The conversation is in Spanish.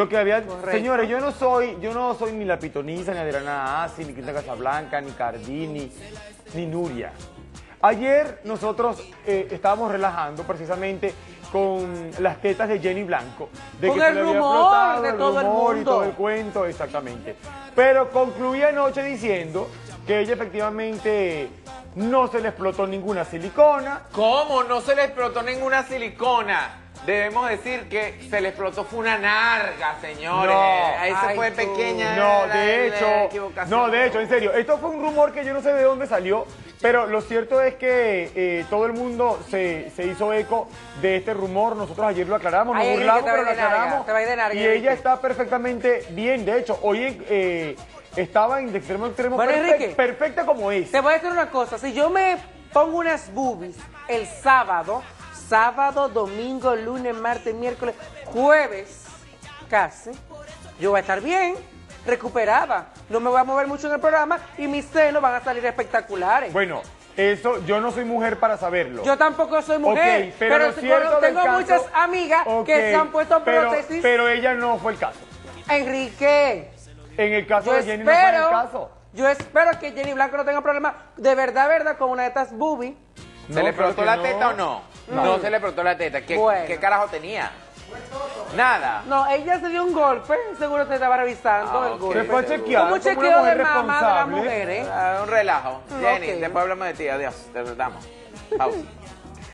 Lo que había, Correcto. señores, yo no soy ni la pitonisa, ni Adriana Asi, ni Cristina Casablanca, ni Cardini, ni Nuria. Ayer nosotros estábamos relajando precisamente con las tetas de Jenny Blanco. De Con que se el le había rumor explotado, de todo el rumor y mundo. todo el cuento, exactamente. Pero concluí anoche diciendo que ella efectivamente no se le explotó ninguna silicona. ¿Cómo? No se le explotó ninguna silicona. Debemos decir que se le explotó fue una narga, señores. No. Ahí se Ay, fue tú. pequeña. No, la de equivocación. hecho, en serio, esto fue un rumor que yo no sé de dónde salió, pero lo cierto es que todo el mundo se hizo eco de este rumor. Nosotros ayer lo aclaramos, nos Ay, Enrique, burlamos, te pero va lo a ir de narga, aclaramos. te va a ir de narga, Y Enrique. ella está perfectamente bien. De hecho, hoy estaba en extremo a extremo, Bueno, Enrique, perfecta como es. Te voy a decir una cosa, si yo me pongo unas boobies el sábado, domingo, lunes, martes, miércoles, jueves, casi, yo voy a estar bien, recuperada. No me voy a mover mucho en el programa y mis senos van a salir espectaculares. Bueno, eso yo no soy mujer para saberlo. Yo tampoco soy mujer, Ok, pero lo cierto del tengo caso- muchas amigas que se han puesto prótesis. Pero ella no fue el caso. Enrique, En el caso yo de Jenny no fue el espero, caso. yo espero que Jenny Blanco no tenga problema de verdad, con una de estas boobies. ¿Se No, le explotó creo la que teta o no? No se le explotó la teta. ¿Qué, Bueno. ¿qué carajo tenía? Nada. No, ella se dio un golpe, seguro te estaba revisando el ok. golpe. Se fue a chequear Como un como una chequeo de mujer mamá de las responsable. mujeres. Un relajo. Jenny, ok. después hablamos de ti. Adiós. Te damos. Pausa.